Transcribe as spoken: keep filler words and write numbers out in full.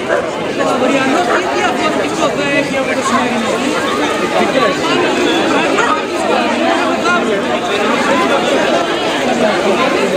Το αυριανό τι διαφορετικό θα έχει από το σημερινό.